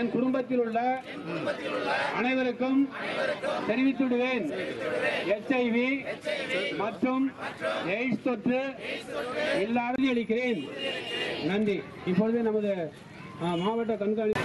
என் குடும்பத்தில் உள்ள அனைவருக்கும் தெரிவித்துவிடுவேன். HIV மற்றும் எய்ட்ஸ் தொற்று இல்லாத அளிக்கிறேன். நன்றி. இப்பொழுது நமது மாவட்ட கண்காணிப்பு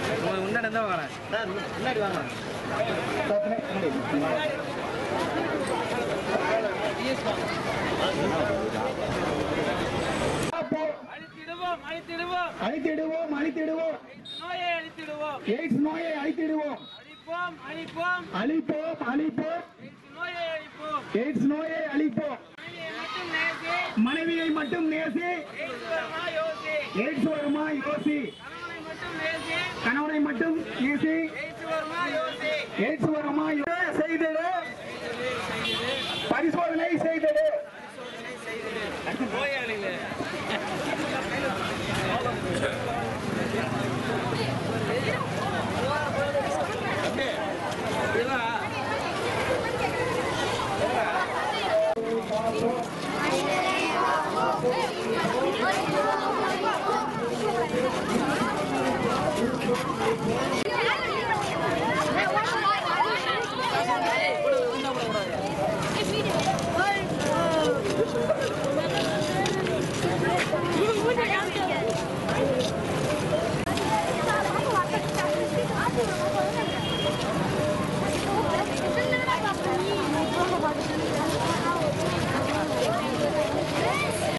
அழித்திடுவோம் அழித்திடுவோம் எய்ட்ஸ் நோயை அழித்திடுவோம். அழிப்போம் அழிப்போம் எய்ட்ஸ் நோயை அழிப்போம். மனைவியை மட்டும் நேசி, எய்ட்ஸ் வருமா யோசி. கணவனை மட்டும் நேசி, எய்ட்ஸ் வருமா செய்திடு. பரிசோதனை செய்திடு. நோயாளிகள்